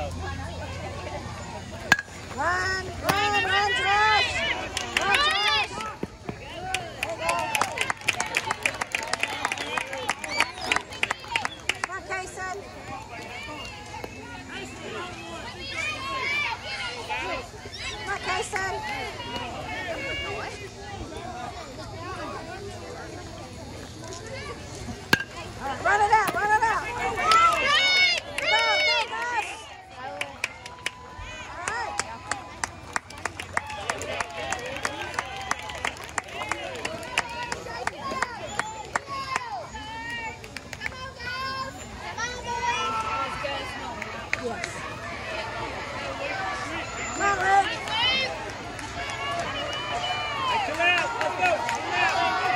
Run, Josh! Run, Josh! Come on, Kason. Come on, Kason. Run it out, run it out. Go, Josh. All right. Yes. Come on, Rick. Come out, let's go. Come out.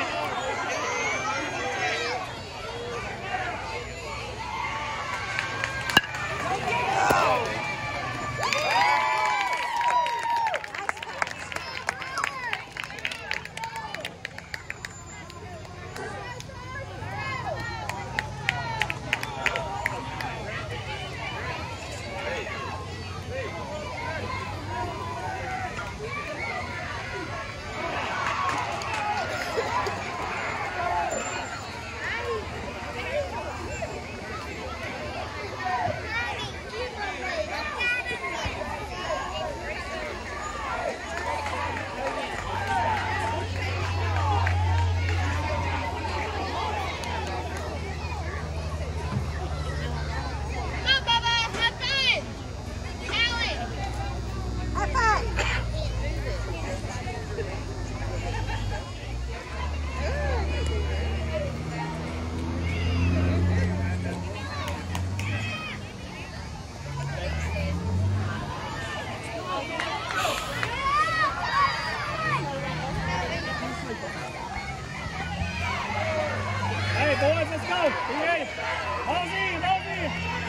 Hey boys, let's go. Be ready. Balls in, balls in.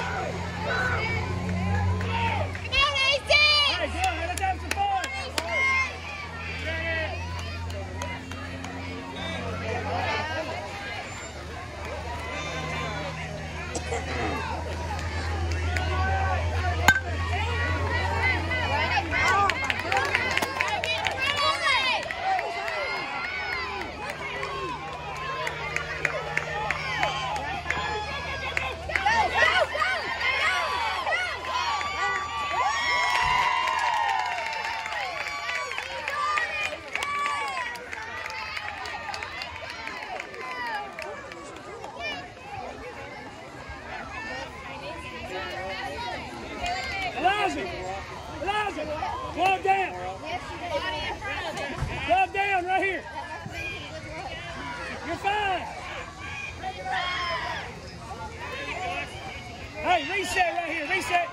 Come on, Nathan! Hey, good. Let's have some fun. Elijah, glove down. Glove down right here. You're fine. Hey, reset right here, reset.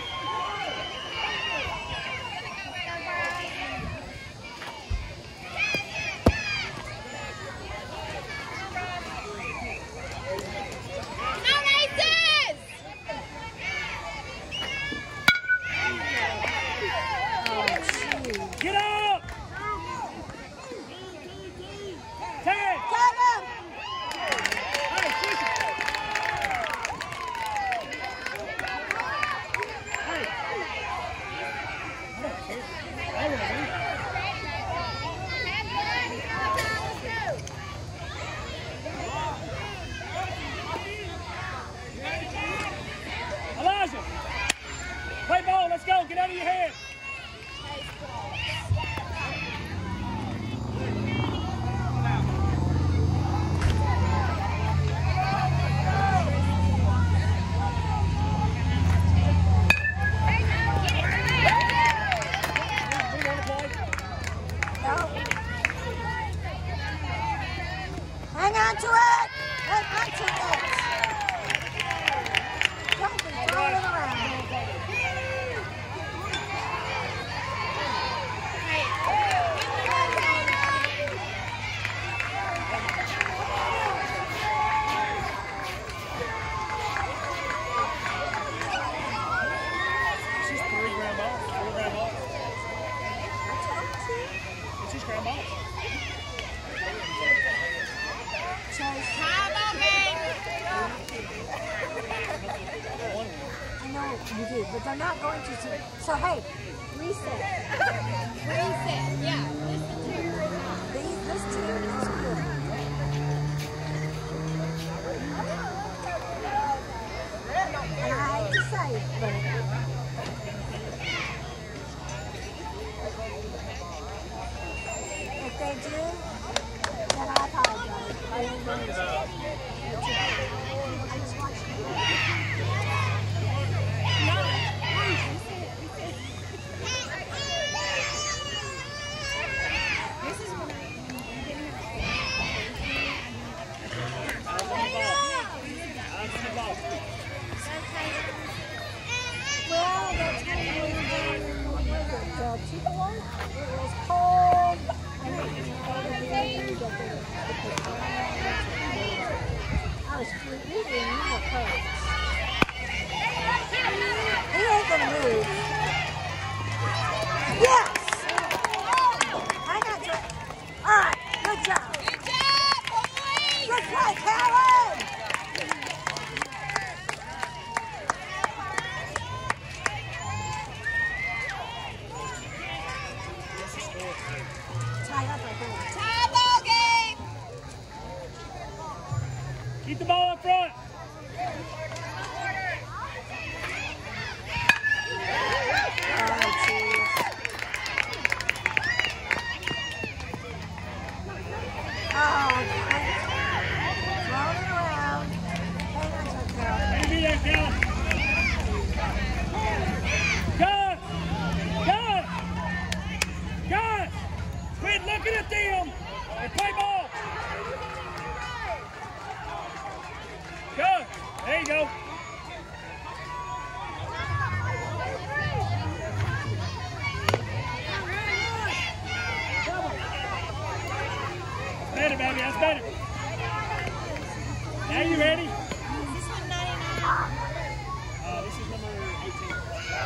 Get up! Tag! Tag him! Hey, push it! Hey! Elijah! Play ball, let's go, get out of your head! want you to. So, hey, reset. Reset. Yeah. This tune is good. And I hate to say it, but if they do, then I apologize. I didn't know it. I just want you to well, that's when we were doing, the cheaper one. It was cold. I was freezing. You were hurt. He ain't gonna move. Yes! I got you. All right, good job. Good job, boys. Good play, Callan. Tie up right there. Tie ball game. Keep the ball up front. Looking at them and play ball. Go. There you go. Better, baby. That's better. Now you ready? Is this one 99? This is number 18.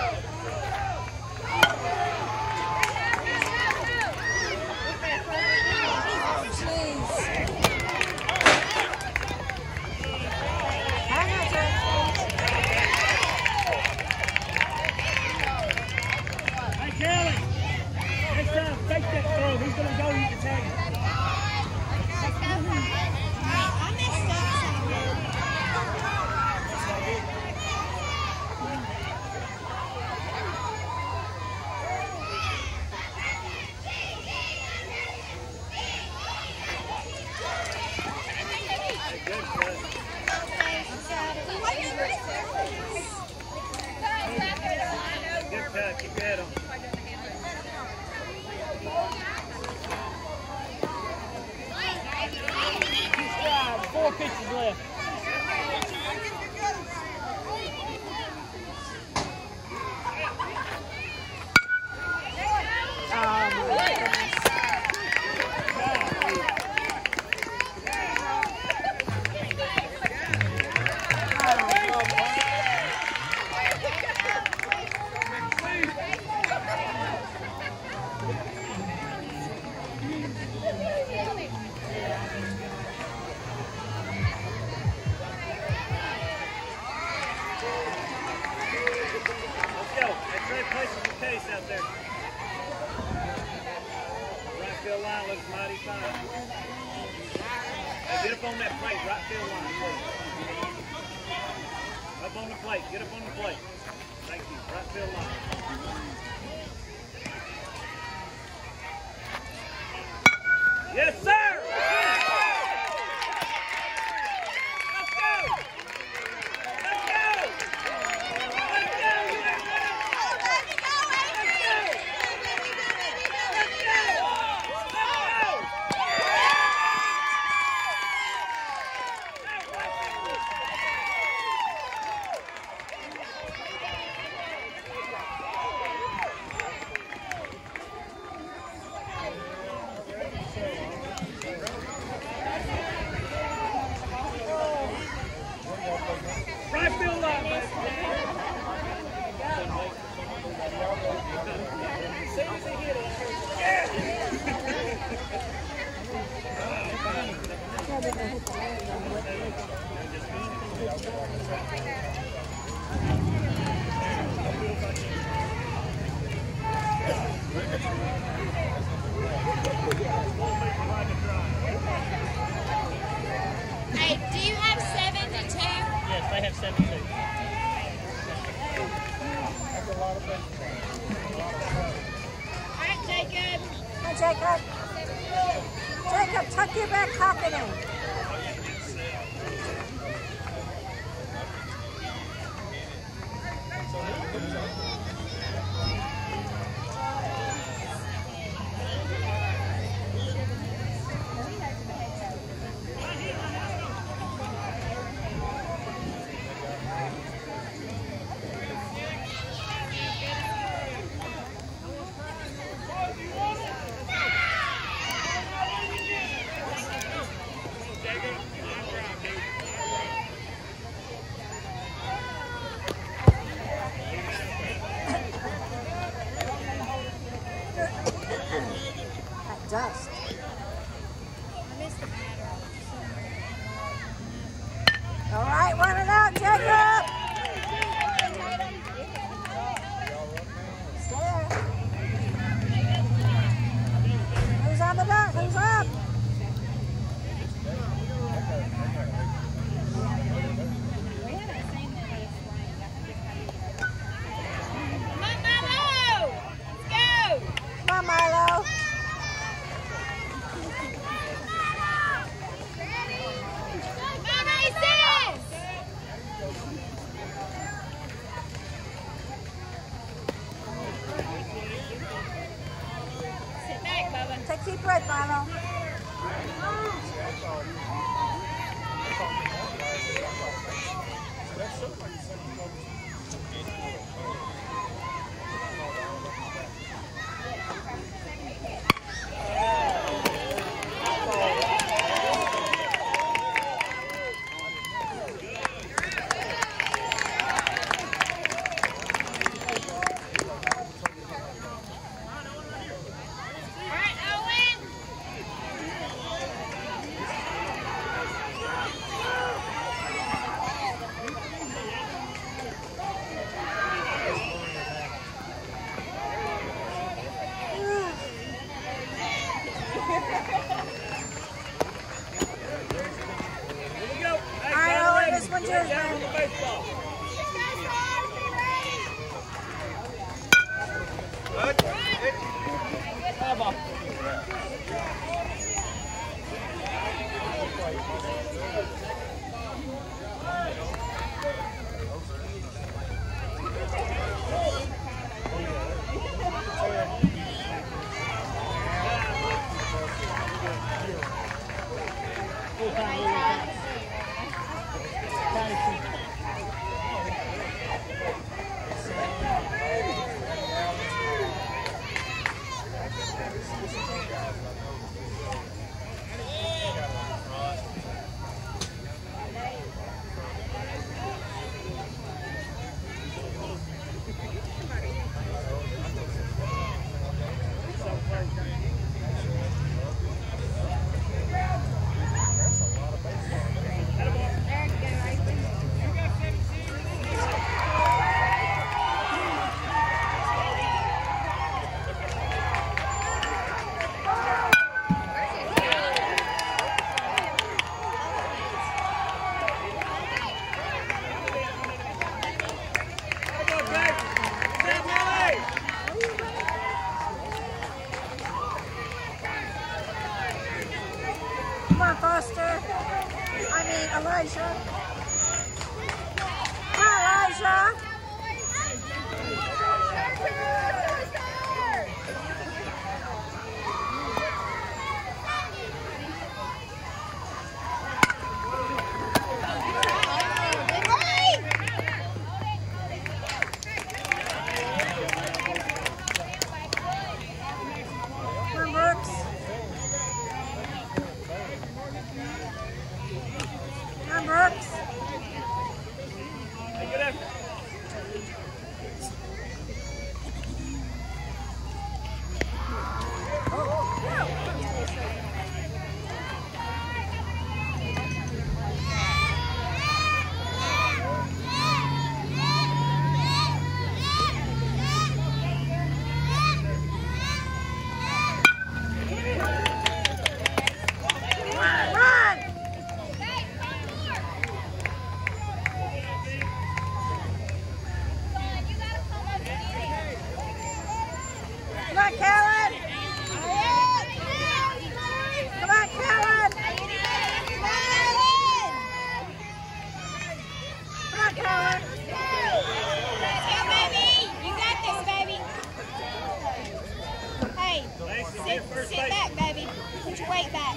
Take that throw. Who's going to go? You can take it. I messed up. Good cut. Keep your head on. 4 pitches left. Places the case out there. Right field line looks mighty fine. Hey, get up on that plate, right field line, please. Up on the plate, get up on the plate. Thank you, right field line. Yes, sir! 7-2. All right, Jacob. Hi, Jacob. Jacob, tuck your back pocket in. Dust. I missed the batter. All right, run it out, Jacob. Stay there. Who's on the duck? Who's up? Come on, Milo! Let's go! Come on, Milo. Sit back, Bubba. Take a deep breath, Milo. All right, Owen. Here we go. Hey, All right, down Owen, ready. this one's yours, Down man. with the baseball. Bye, ball. Come on, Foster. I mean, Elijah. Come on, Elijah. Come on, Brooks. Come on, Brooks. Hey, good effort. Sit back, baby. Put your weight back.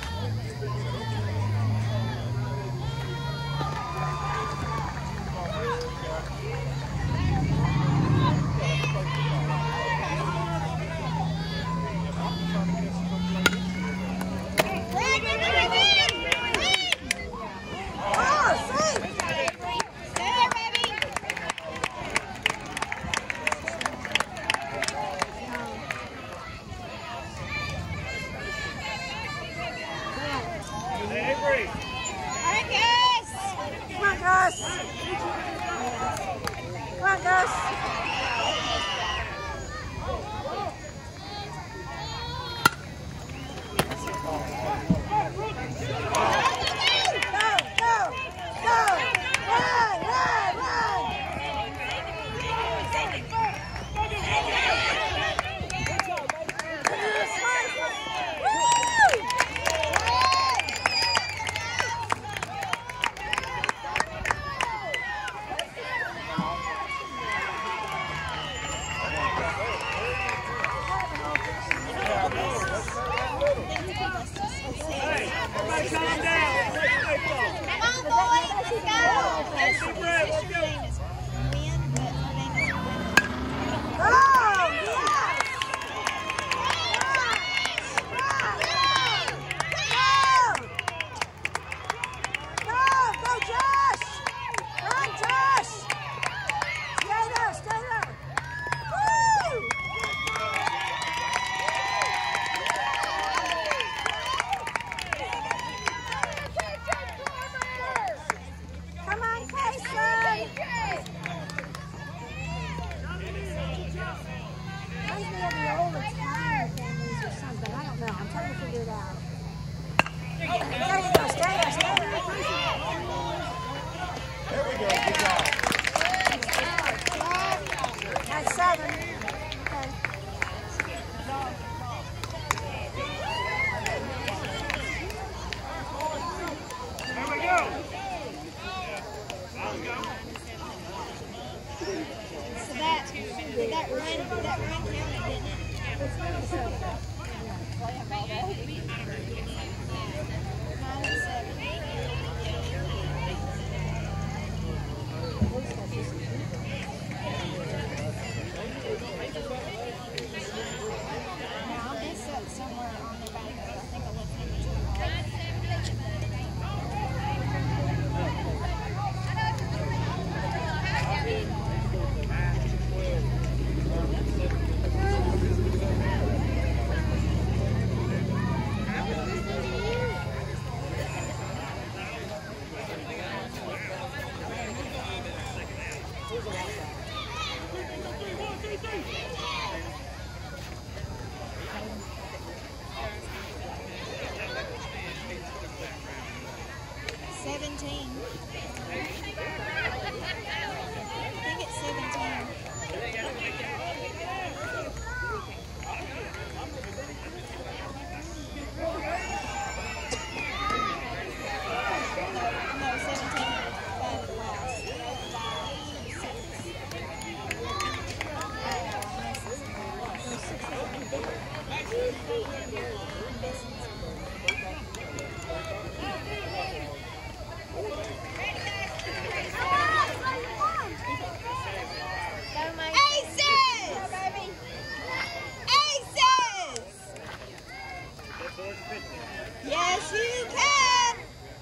Yes, you can.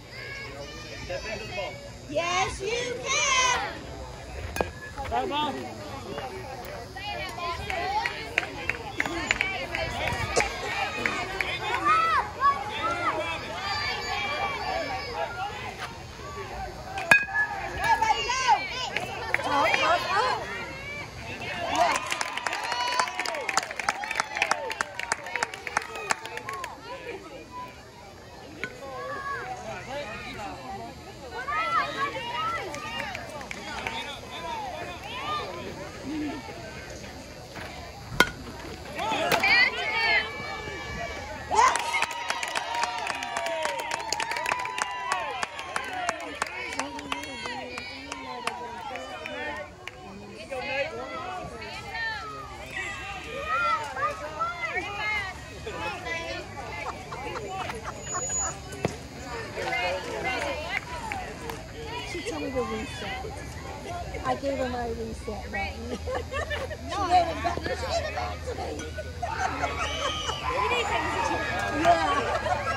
Step into the ball. Yes, you can. Come on. I gave her my reset button. She gave it back to me. Yeah.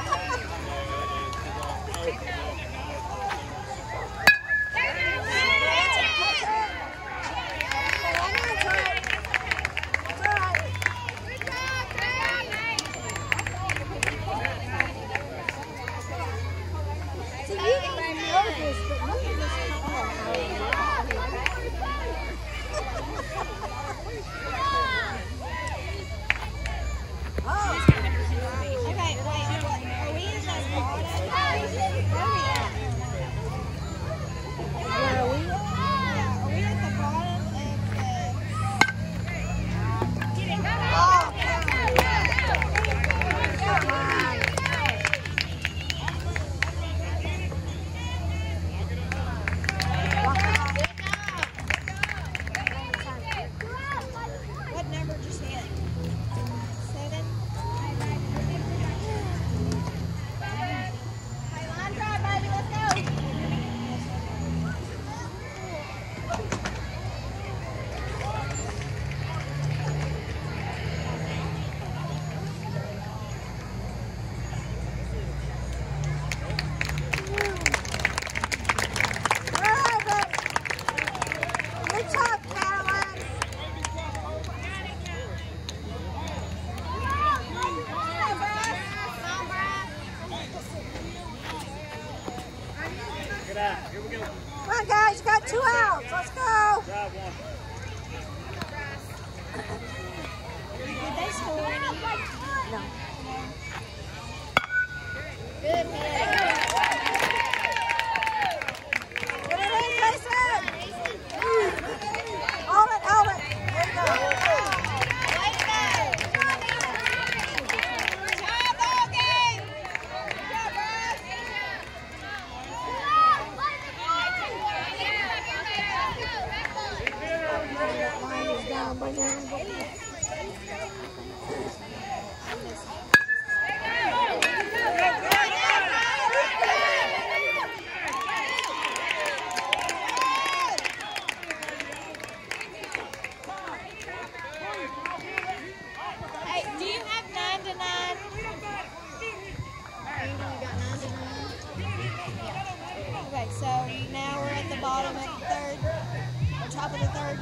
Here we go. Come on, guys, you got 2 outs. Let's go. Drive one. Did they score any? No. Good play. Get it in, Jason. Hold it, hold it. There you go. Hey, do you have 9 to 9? You got 9 to 9? Yeah. Okay, so now we're at the bottom of the third, or top of the third.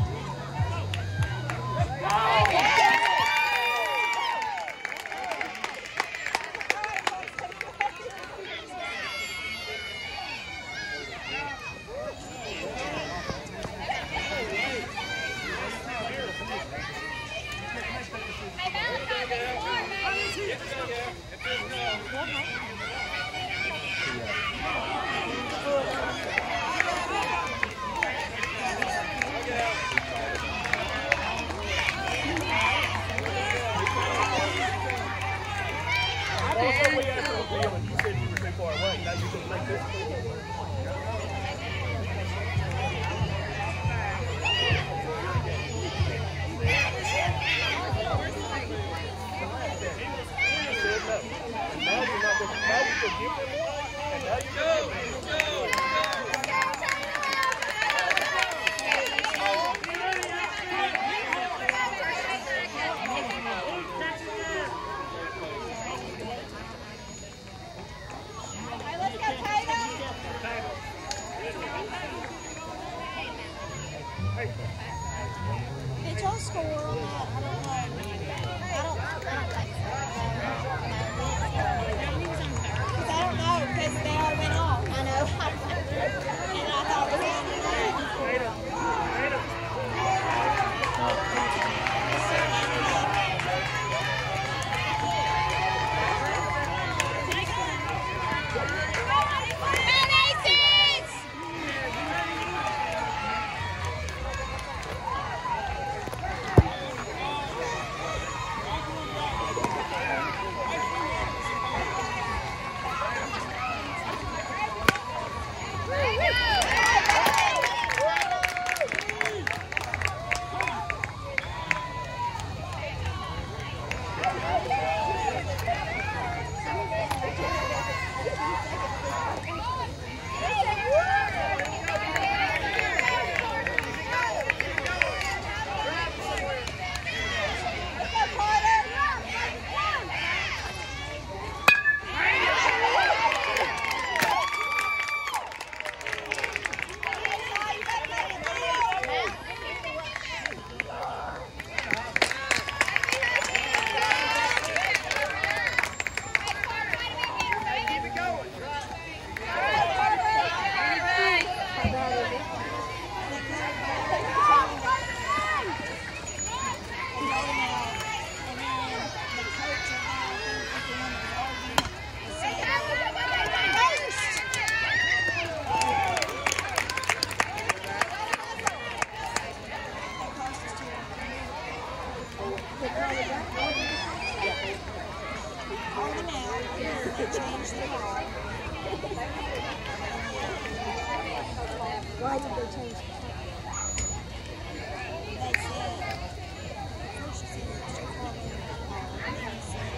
You said you were too far away. Now you can make this. Now you're not going to give them one, and now you're going to Why did they change it? They said, first she said it's too far away. And then they said,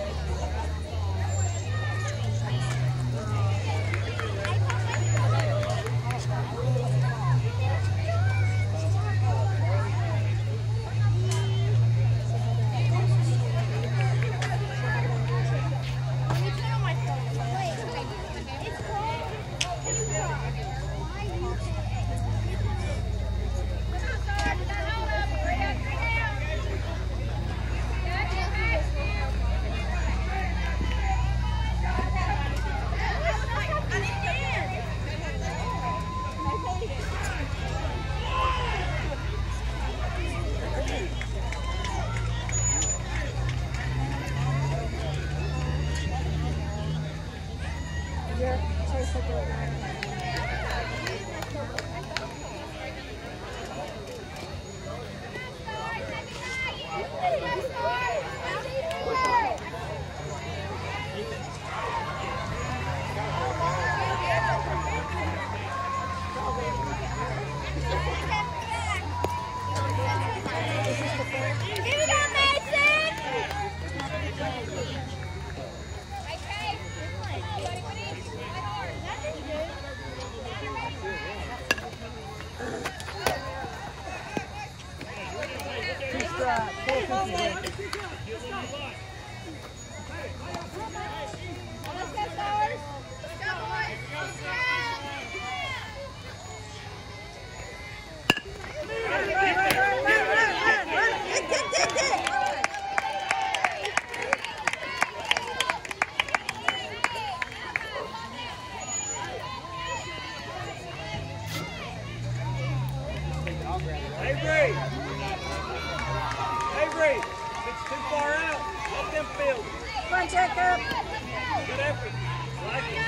Avery, it's too far out. Let them field. Come on, Jacob. Good effort. Like it.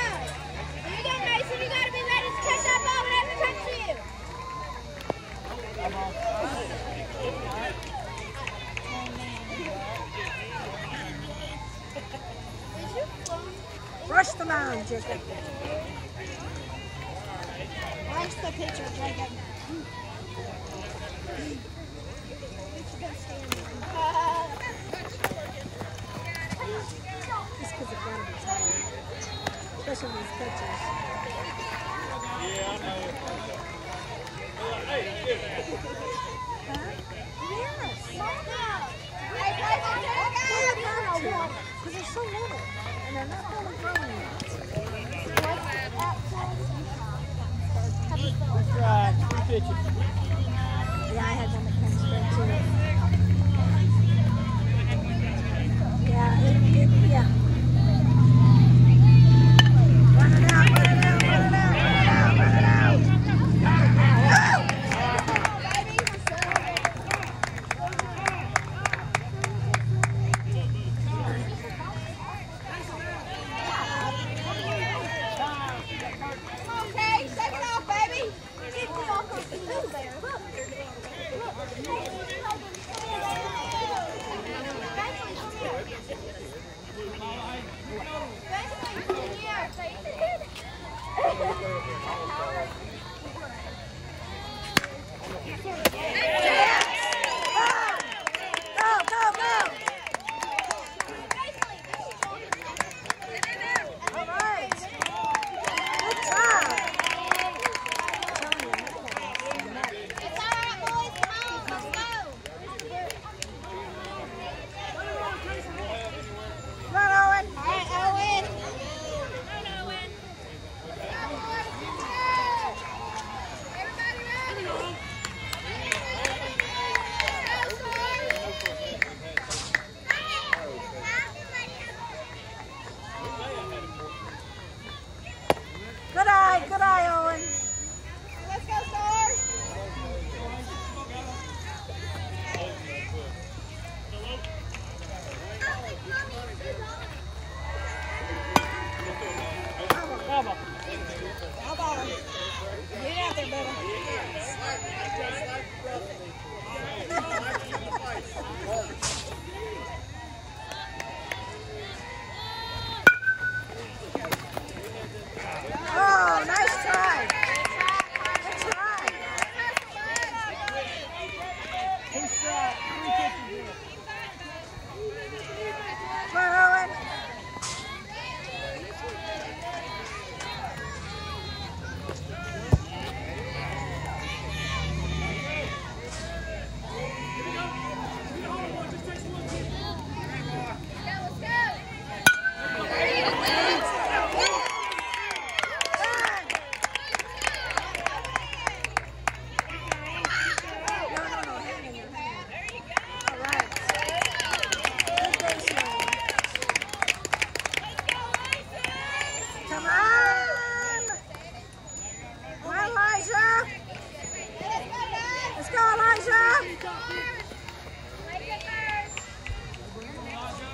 Here you go, Mason. You got to be ready to catch that ball whenever it comes to you. Rush the line, Jacob. Rush the pitcher, Jacob. Just because it's gotta be tired. Especially these pitchers. Yeah, I know. Hey, Huh? Yes. Hey, Because they're so little. And they're not really growing yet. Let's try 3 pitches. Yeah, I had one that came straight to it. Yeah, yeah. Run it out, run it out, run it out, run it out, run it out. Okay, shake it off, baby. Get it off of the there. Look.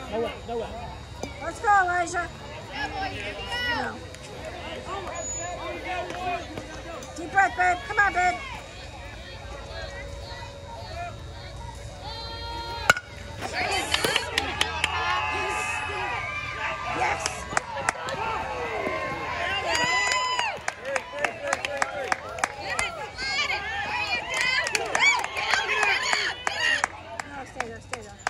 Let's go, Elijah. No. Deep breath, babe. Come on, babe. Yes. No, stay there, stay there.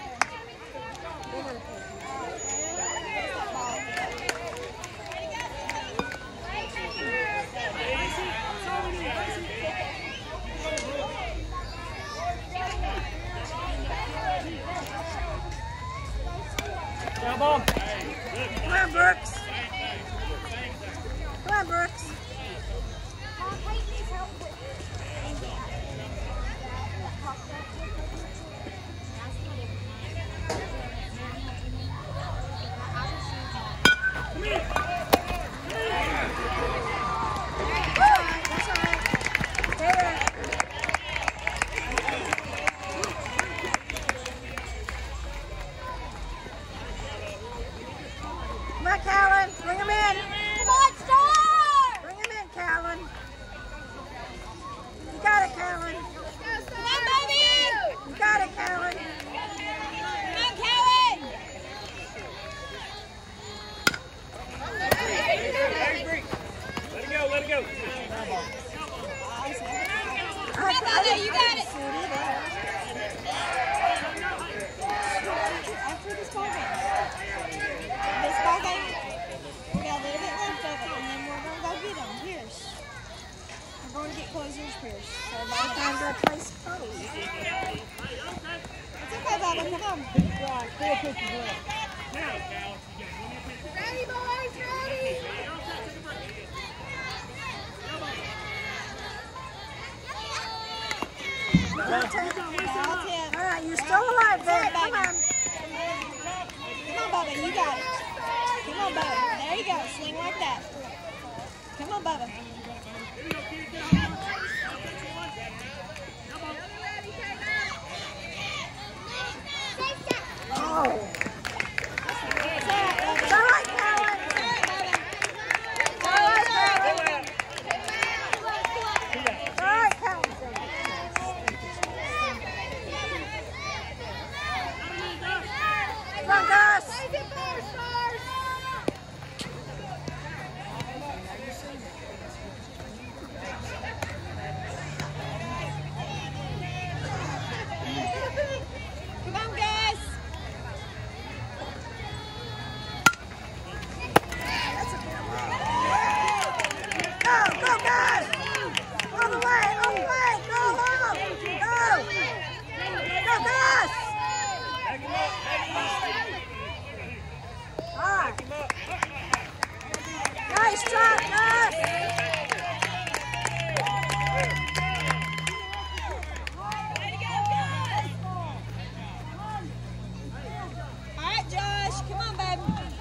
Come on. Come on, Brooks. Come on, Brooks. That's all right. Stay there. Come on, Callan. Bring him in. Come on, Star! Bring him in, Callan. You got it, Callan. Come on, baby! You got it, Callan. Come on, Callan! Let it go, let it go. You got it. After this ball game, we got a little bit left of it, and then we're going to go get them. Pierce. We're going to get closers, Pierce. So by the time Time to play Spuddy. it's okay, Bubba. Come on. Ready, boys, ready. All All 10. right, you're still alive, babe. Come on. Come on, Bubba, you got it. Come on, Bubba. There you go. Swing like that. Come on, Bubba. Oh. It's all right, Bubba. It's all right, Callan. It's all right, Bubba. It's all right, Callan. Come on, Gus. Come on, guys. Go, go, Gus. All the way, all the way. Go, go. Go. Go, Gus. Back him up, back him up. All right. Back him up. Nice job, Gus. All right, Josh. Come on, baby.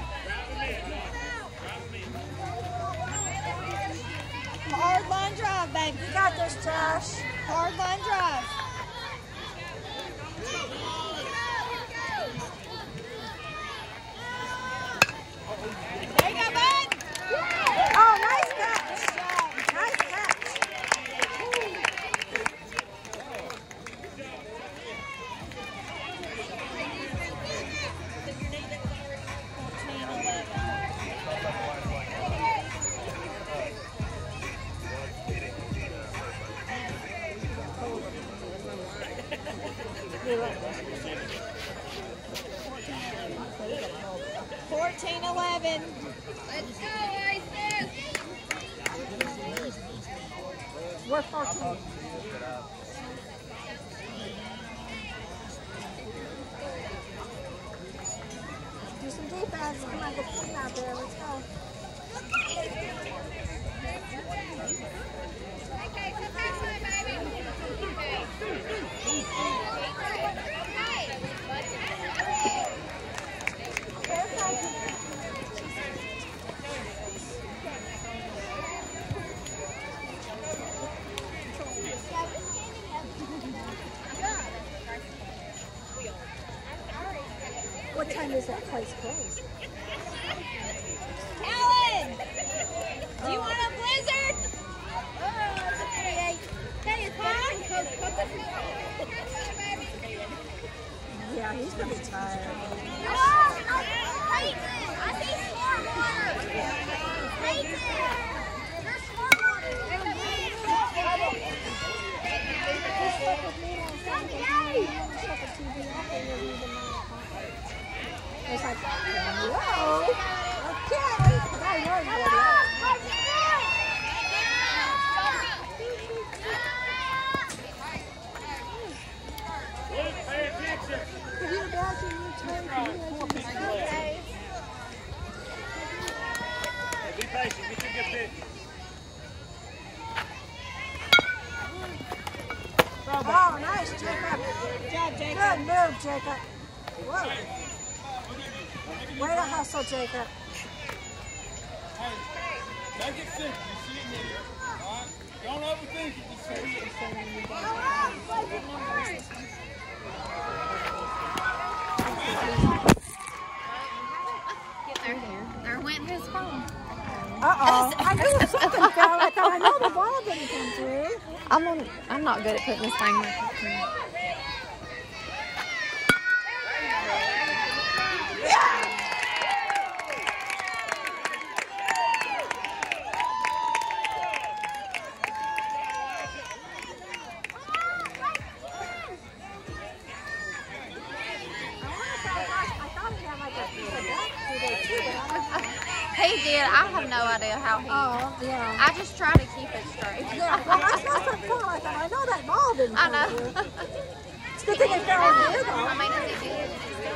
Hard line drive, baby. You got this, Josh. Hard line drive. There you go, bud. Oh, nice catch. Nice catch. Fourteen, 11. Let's go, Isis! We're 14. Do some defense. Come on, get clean out there. Let's go. Okay, come back, my baby. What time is that place closed? Alan! Do you want a blizzard? Yeah, he's gonna be tired. It's like, whoa, okay. Luke, pay attention. Can you imagine you turn to Be patient. Get your good pitch. Oh, nice, Jacob. Good job, Jacob. Good move, Jacob. Whoa. Way to hustle, Jacob. Make it simple. You see it here. All right? Don't overthink it. Just see it. There went his phone. Uh-oh. I knew something fell. I thought, I know the ball didn't come through. I'm not good at putting this thing back. He did. I have no idea how he. Oh, yeah. I just try to keep it straight. Yeah, well, I saw something fall. I thought, I know that ball didn't I come know. through. It's a good thing it fell in here, I though. mean, if he did.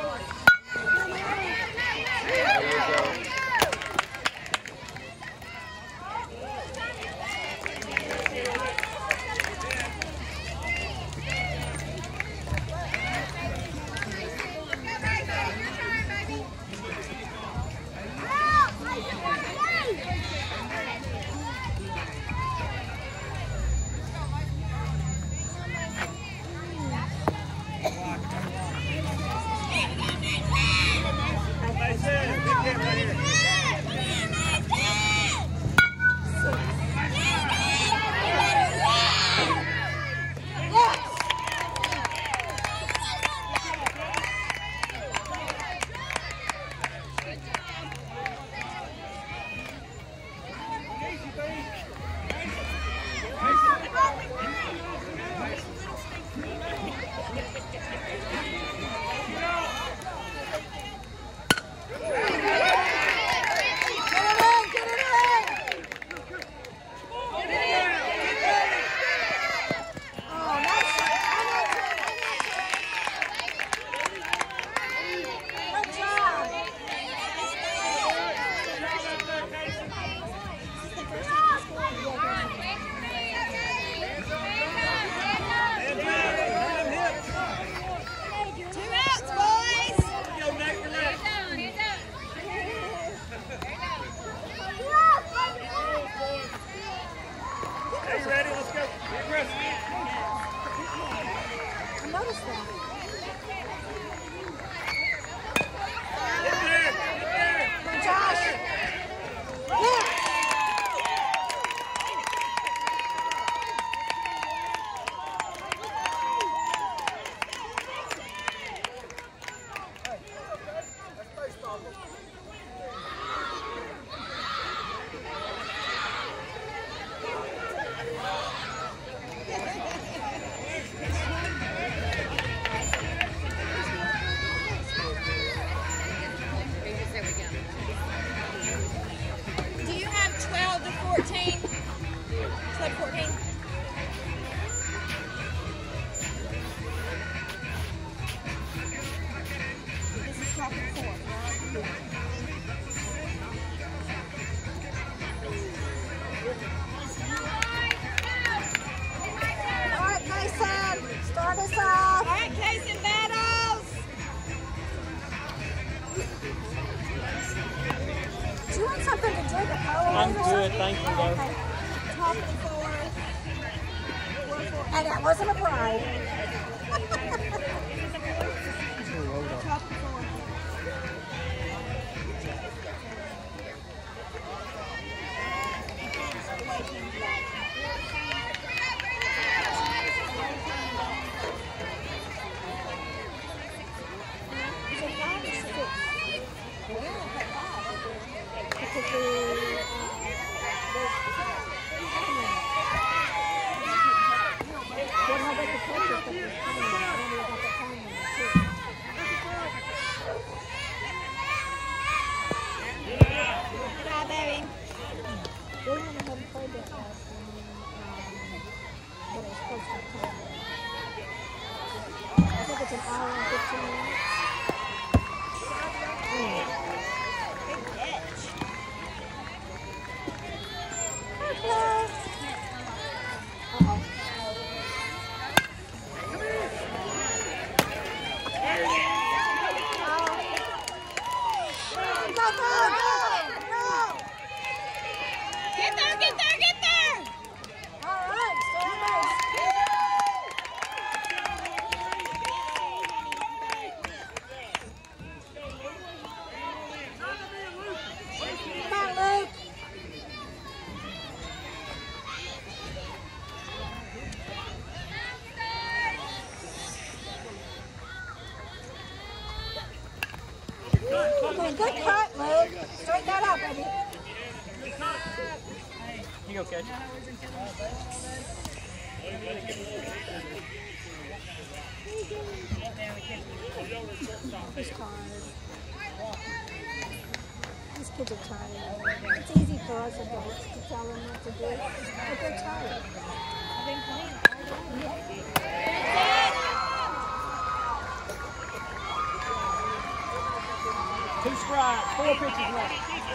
I'm good, thank you, though. Top of the fourth. And that wasn't a pride. Top of the fourth. Damien, good cut, Luke. Straighten that out, baby. You go catch it. He's tired. These kids are tired. It's easy for us adults to tell them what to do, but they're tired. Two strikes, 4 pitches left.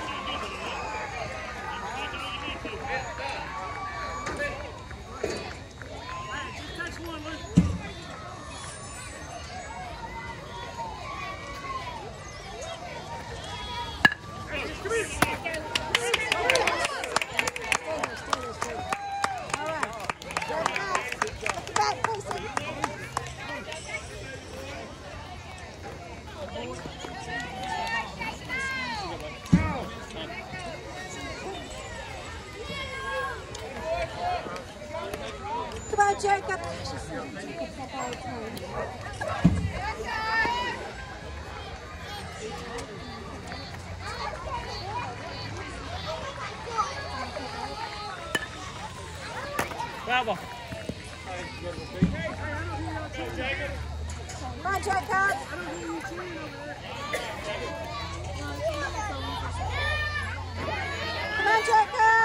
Come on, Jacob. She's saying Jacob step all the time. Bravo. Come on, Jacob. Come on, Jacob.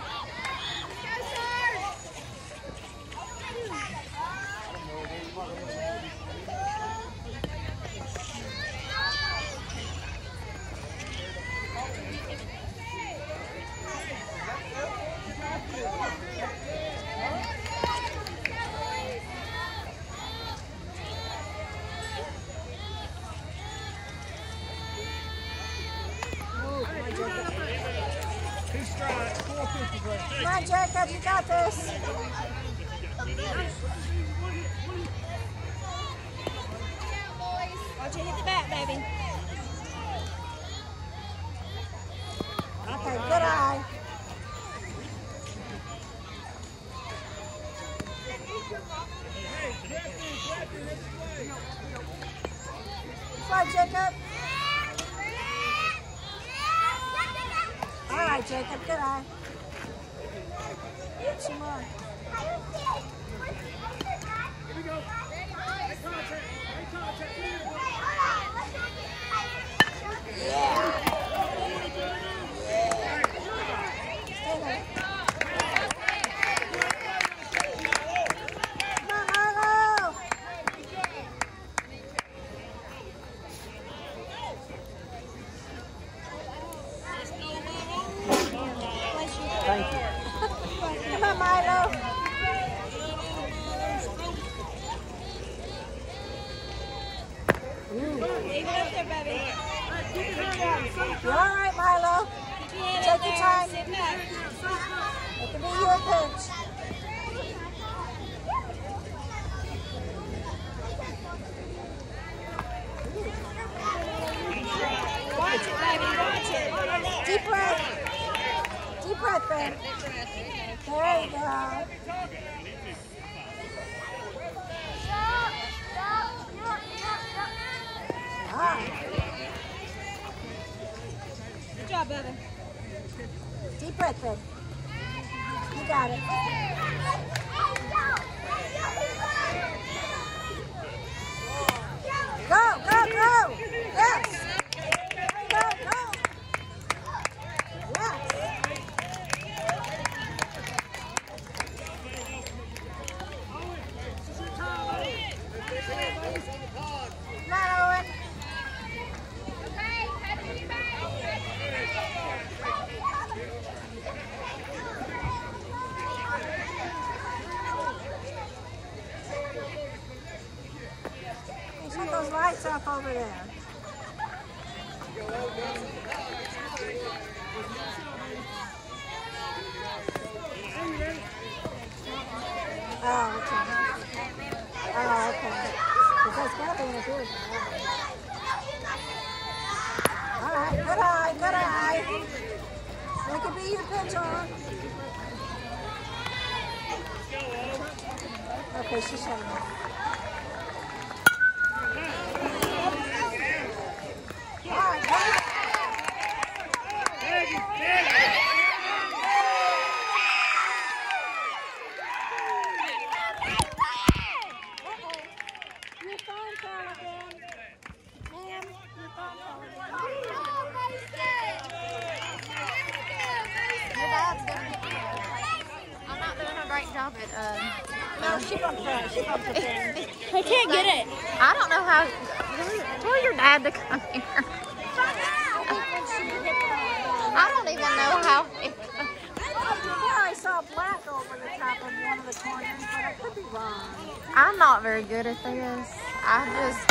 Come on, Jacob, you got this. Watch it hit the bat, baby. Okay, good eye. Come on, Jacob. All right, Jacob, good eye. Get some more. Here we go. Make contact. Make contact. Stay there. Come on, Arlo. Thank you. Come on, Milo. Leave it up there, baby. You're all right, Milo. Put your hand Take up your there time. and sit back. It can be your pitch. Watch it, baby. Watch it. Deep breath. Deep breath, Ben. There you go. All right. Good job, Bubba. Deep breath, Ben. You got it. Go, go, go. Yes. Go, go. Yes. Come on, Owen. Shut those lights off over there. Oh, okay. Oh, okay. Because that's got to be in the field. All right, good eye, good eye. That could be your pitch on. Okay, she's shutting off. All right, she bumped her. She bumped her thing. I can't get it. I don't know how. Tell your dad to come here. I don't even know how. Before I saw black over the top of one of the corners, but I could be wrong. I'm not very good at this. I just.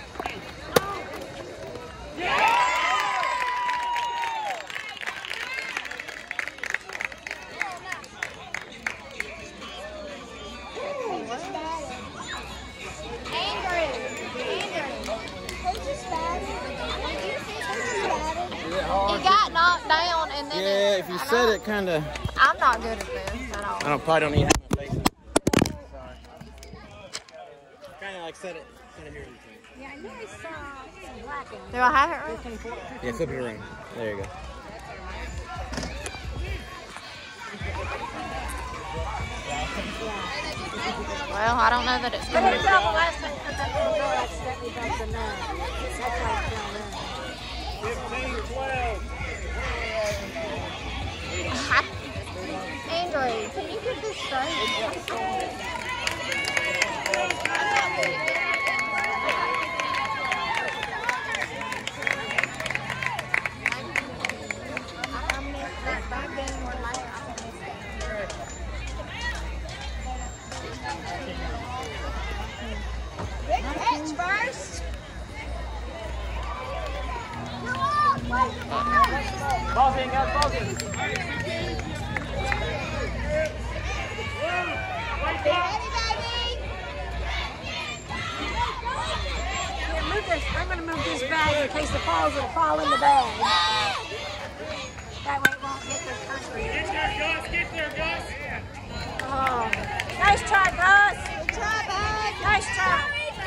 He got knocked down and then. Yeah, if you said it, kind of. I'm not good at this at all. I don't probably don't even have my face. Sorry. Kind of like said it. Couldn't hear anything. Yeah, I knew I saw some black in it. Do I have it right? Yeah, flip it around. There you go. Well, I don't know that it's But going it to fell the last time because that little girl accidentally bumped the nut. That's why it fell in. 15-12. Andrew, can you get this straight? Big catch first. Ball's in, guys, ball's in. I'm going to move this bag in case the balls will fall in the bag. That way it won't hit the country. Get there, Gus, get there, Gus. Oh. Nice try, Gus. Good try, bud. Nice try.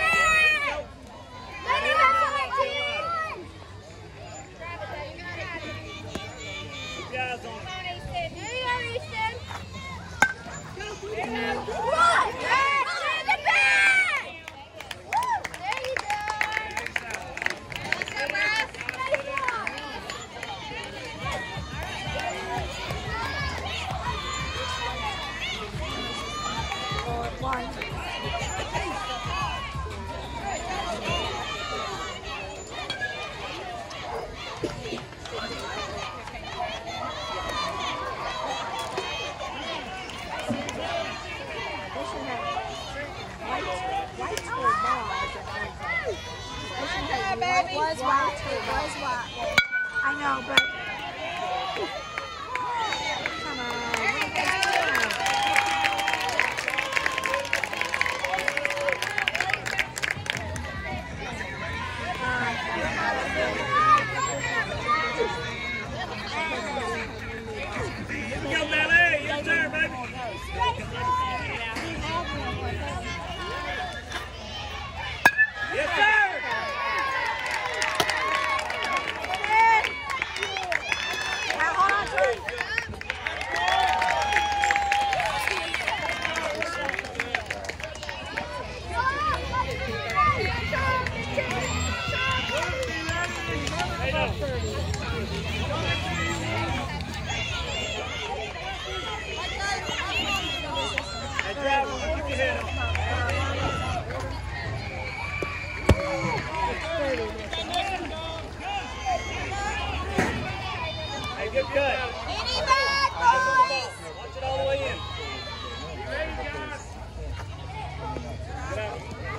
Keep your eyes on it. I know, but come on. Go, Ballet, you're there, baby. Yes, sir. Now hold on to it. Hey, driver, keep your head up. Hey, good cut. Watch it all the way in. Get out.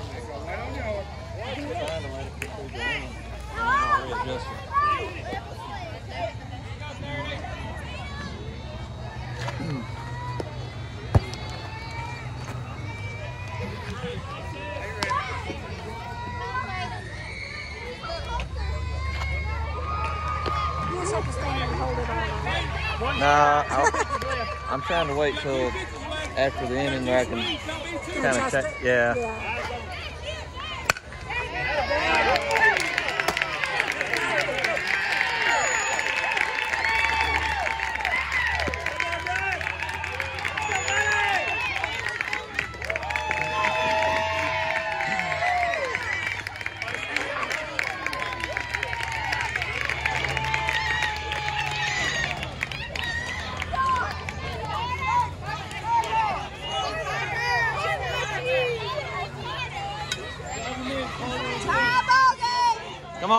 You just have to stand and hold it on. Nah, I'm trying to wait till after the inning where I can kind of check. Yeah.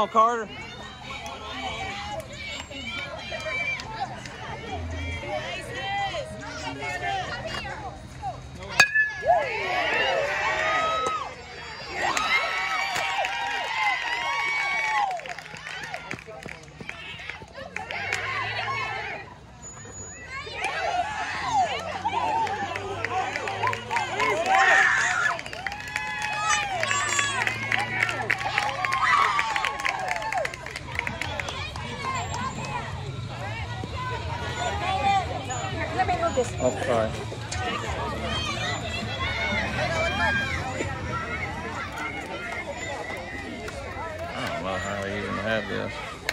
on, Carter. Let me move this. Oh, sorry. I don't know how they even have this.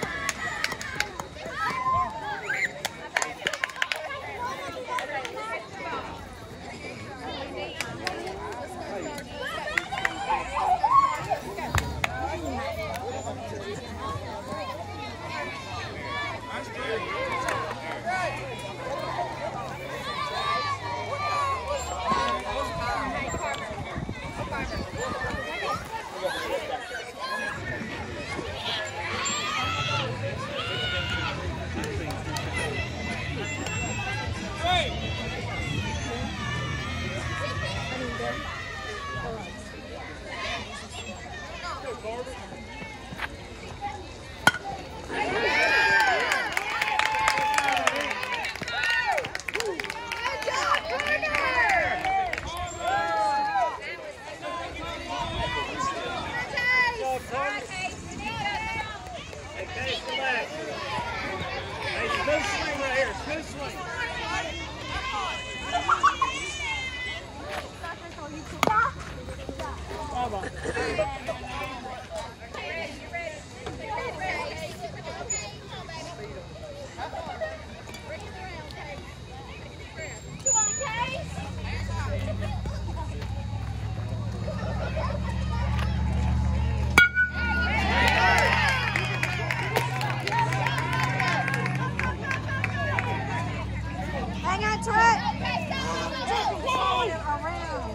Hang on to it. Around.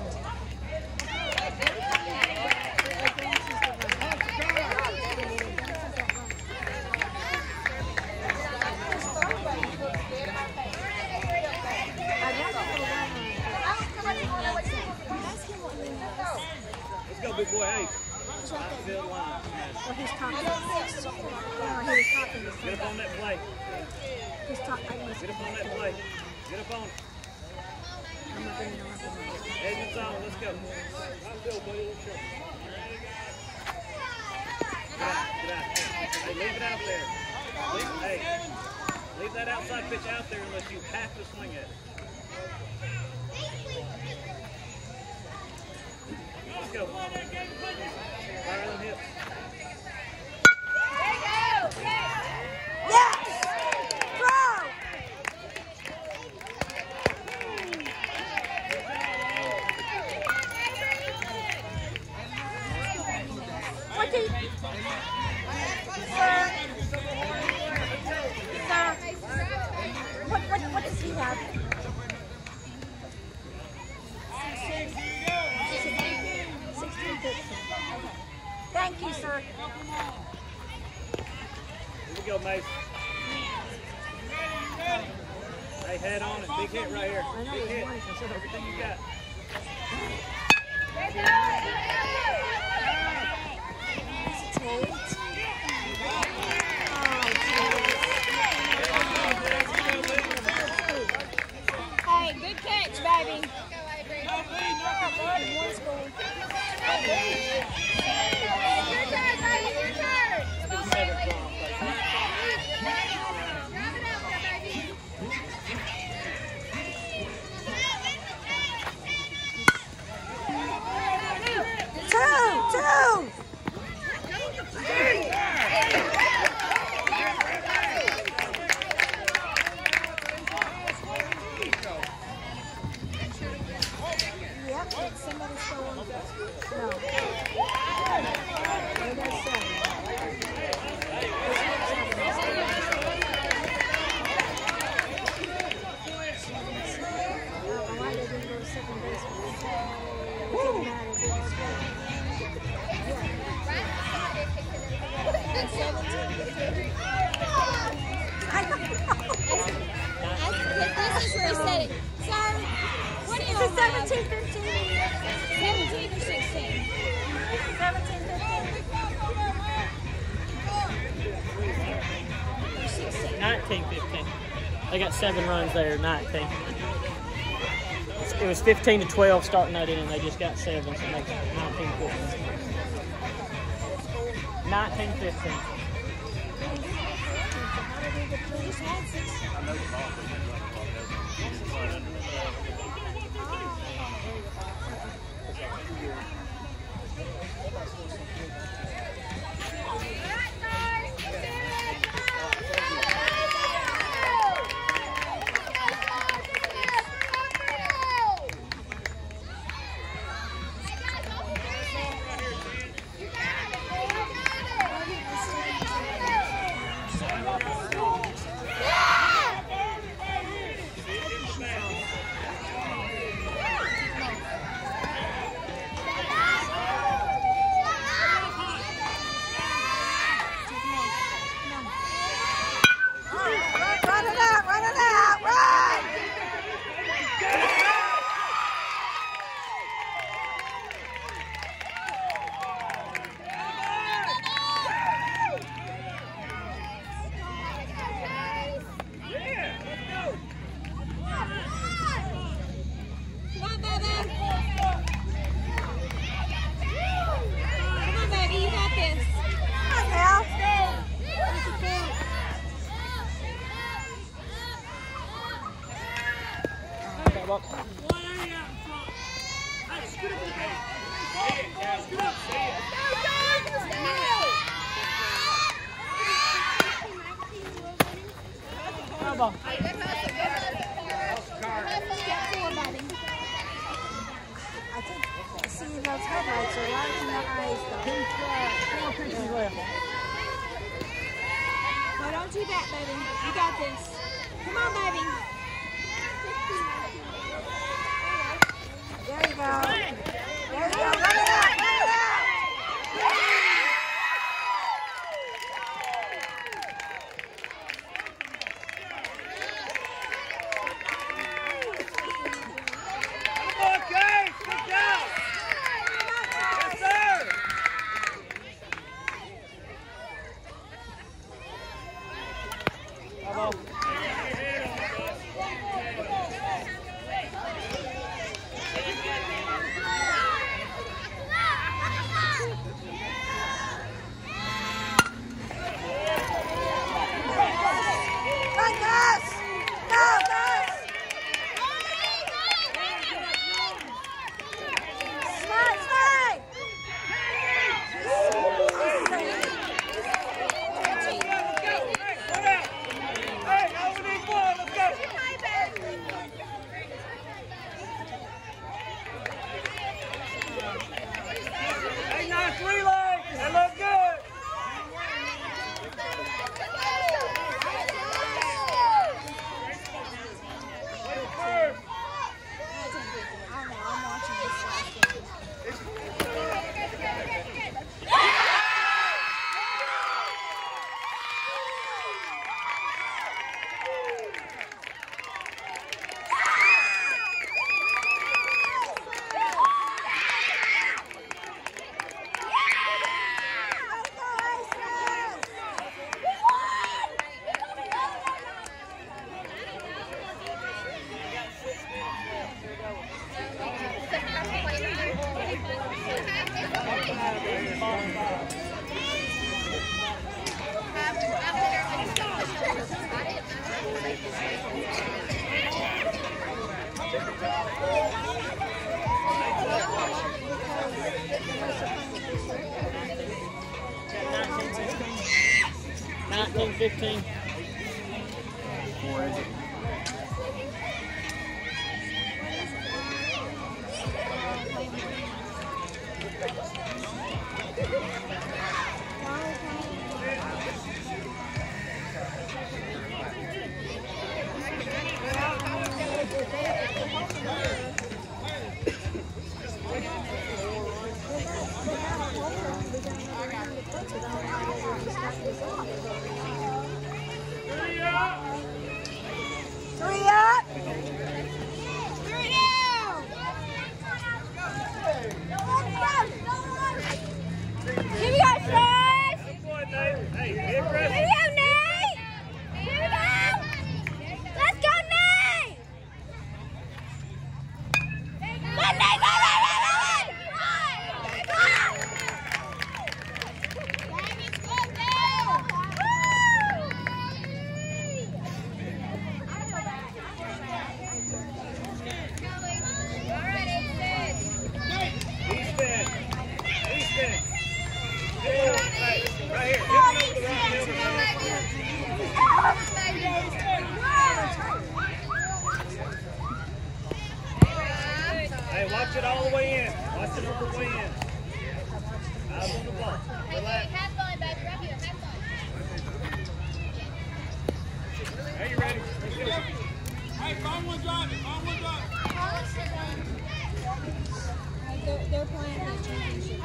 Let's go, big boy. Hey. Field line. Well, he's talking. He was talking. Get up on that plate. He's talking. Get up on that plate. Get up on it. Edmonds on. Let's go. Right field, buddy. Let's go. Get out. Hey, leave it out there. Leave that outside pitch out there unless you have to swing at it. Let's go. Fire them hips. Yes! Throw! What do you... Sir? What does he have? 16. Thank you, sir. Here we go, Mace. Hey, head on it. Big hit right here. Big hit. Everything you got. Hey, good catch, baby. Two! 15. 17 or 16? 17, 15. 19, 15. They got 7 runs there, 19. It was 15 to 12 starting that inning. They just got 7, so it makes it 19, 15. 19, 15. No, don't do that, baby. You got this. Come on, baby. There you go. There you go. Run it out. Run it out. Okay, good job. Yes, sir. Bravo. Run, Gus. Go, Gus. Smart, smart. Hey, now we need more. Let's go. Hey, nice relay. That looked good. Wait first. I know, I'm watching this last game. Nineteen, 15. it all the way in. Watch it all the way in. Eyes on the ball. Relax. Have fun, baby. Have fun. Are you ready? Let's go. Hey, find one drive it. Find one drive it. They're playing the championship.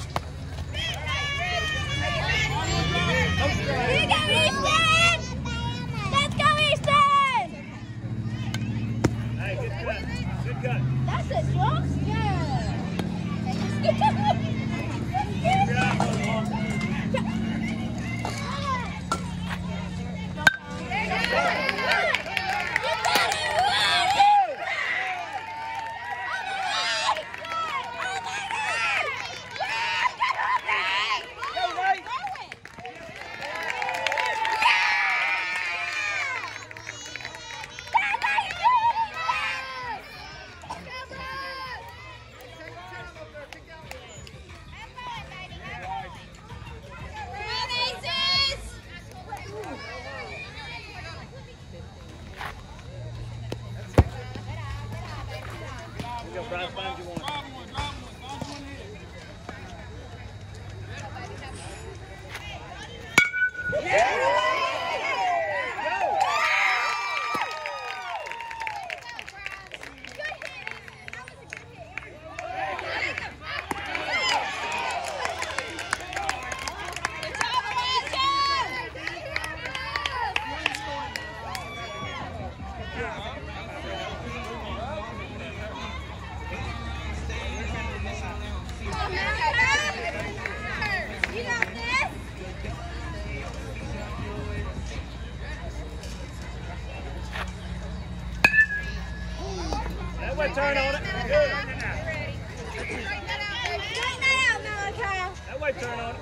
Here you go, Easton! Let's go, Easton! Hey, good cut. Good cut. That's it, Josh? Yeah. Good job, Longhorn. Brian, find you one. Drive one. Find one That way, turn on it. Good. That way, turn on it.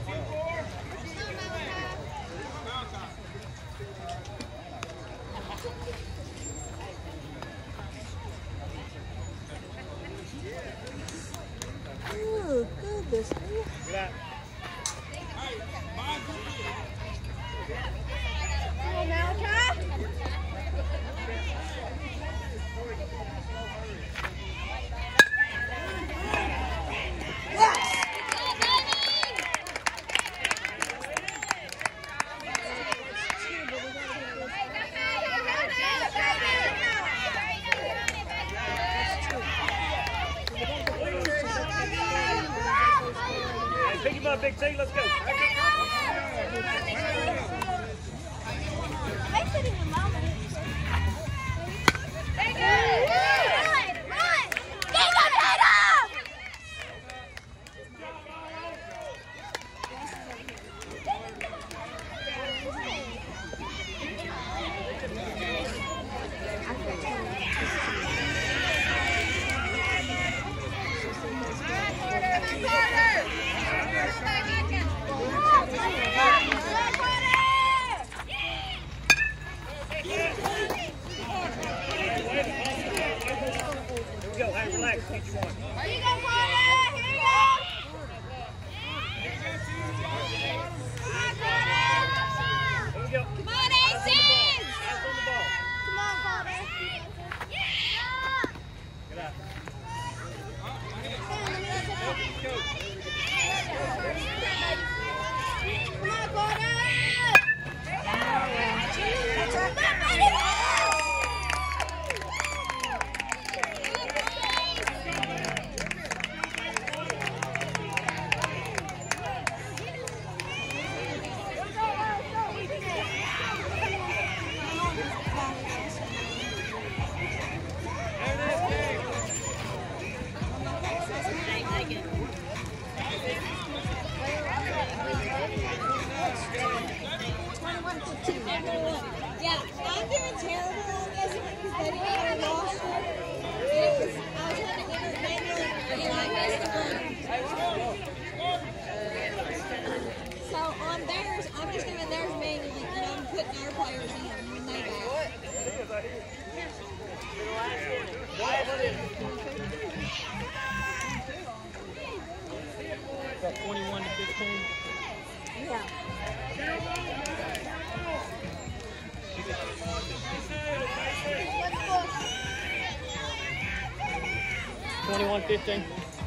Oh, goodness. Get out. Come on, Malachi. Hey, pick him up, Big T. Let's go. Relax, get you one. Here you go, Carter! Here you go! Here we go. Come on, Aces! Eyes on the ball. Come on, Carter. Get out. Come on, Carter! Yeah, I'm doing terrible on this because they didn't get a roster. I was trying to entertain them, and I missed one. So on theirs, I'm just doing theirs manually, and I'm putting our players in when they go. About 21 to 15. Yeah. 21-15.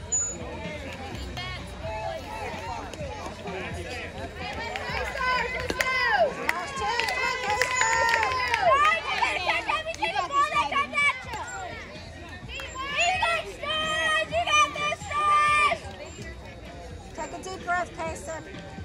Take a deep breath, Kason.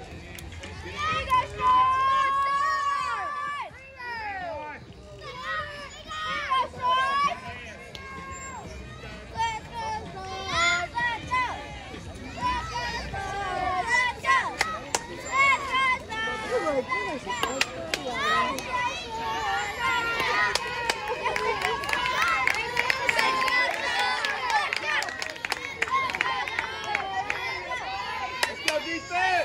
Let's go defense!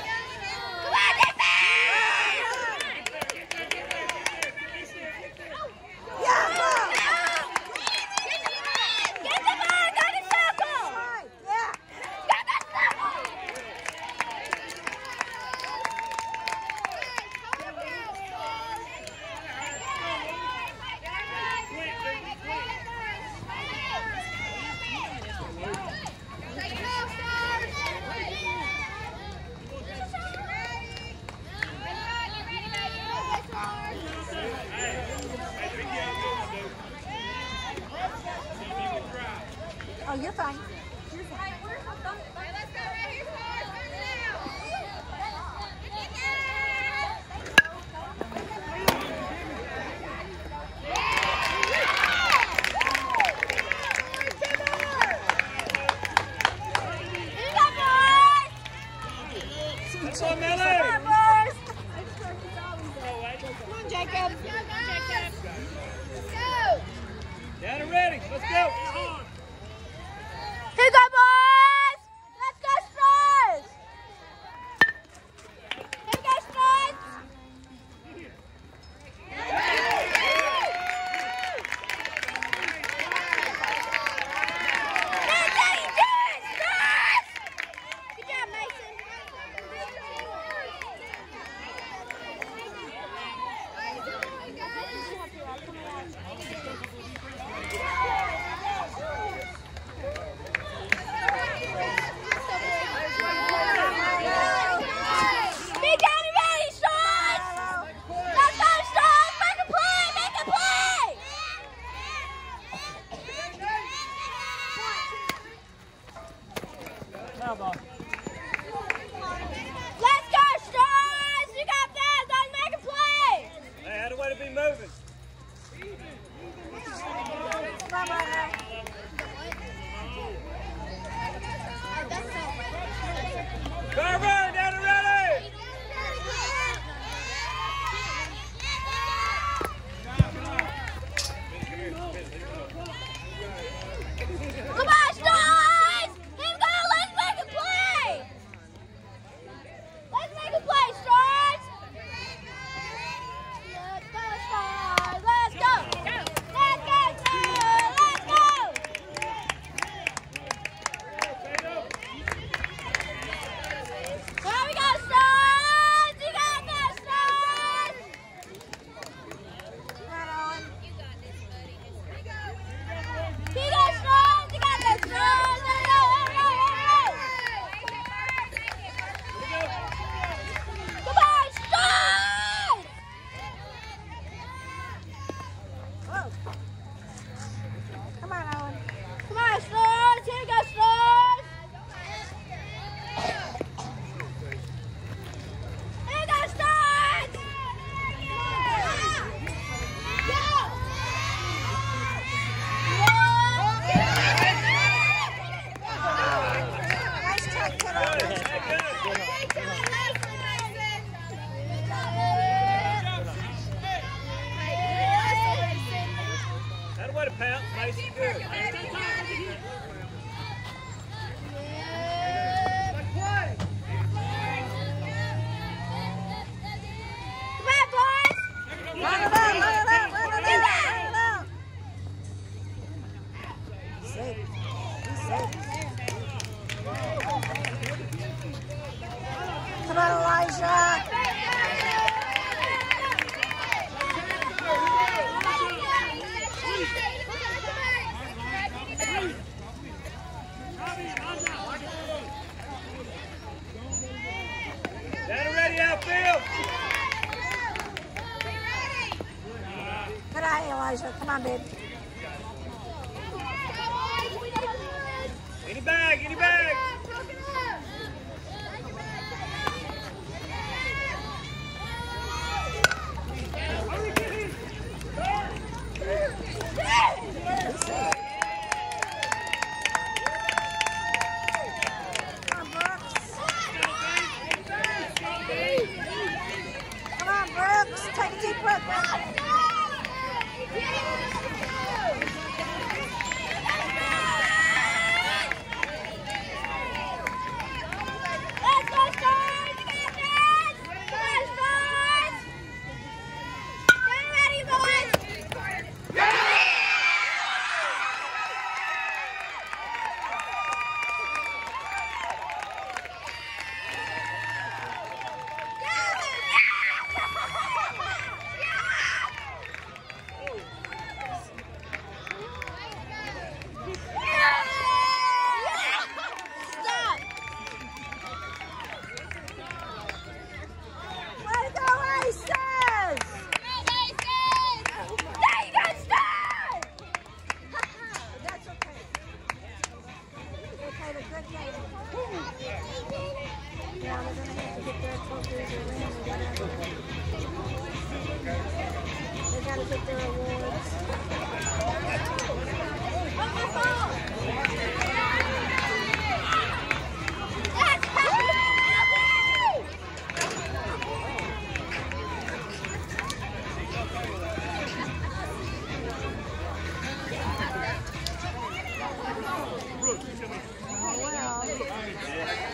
Oh, you're fine. Let's go, Melly! Come on, Jacob. Down and ready. Let's go. Here go, boys! Let's go, Spurs! Here go, Spurs! That's how you do it, Spurs! Good job, Mason. Be down and ready, Spurs! Let's go, Spurs! Make a play! Make a play! Foul ball. Let's go, Spurs! You got that! Let's make a play! Hey, how the way to be moving? Carver, down and ready! Come on, Stars! Here we go! Let's make a play! Let's make a play, Stars! Let's go, Stars! Let's go! Let's go, Stars! Let's go! There we go, Stars! You got this, Stars! Here you go, Stars! You got this, Stars! There we go, there we go, there we go! Come on, Stars! Come on, Owen. Come on, Stars! Here you go, Stars! Here you go, Stars! Nice check, kiddo. How the way to pounce, Mason? Good. Come on, boys! Run it out, run it out, run it out, run it out. Safe. Be safe. Come on, Elijah. Hey, Elijah. Come on, babe. Any bag, any bag. Come on, Brooks. Take a deep breath, Brooks. Let's go, Stars! You got this! Come on, Stars! Get ready, boys! Stop! Way to go, Aces! There you go, Stars! That's okay. They played a good game. Now they're going to have to get their trophies or rings. They got to get their awards. Oh, well.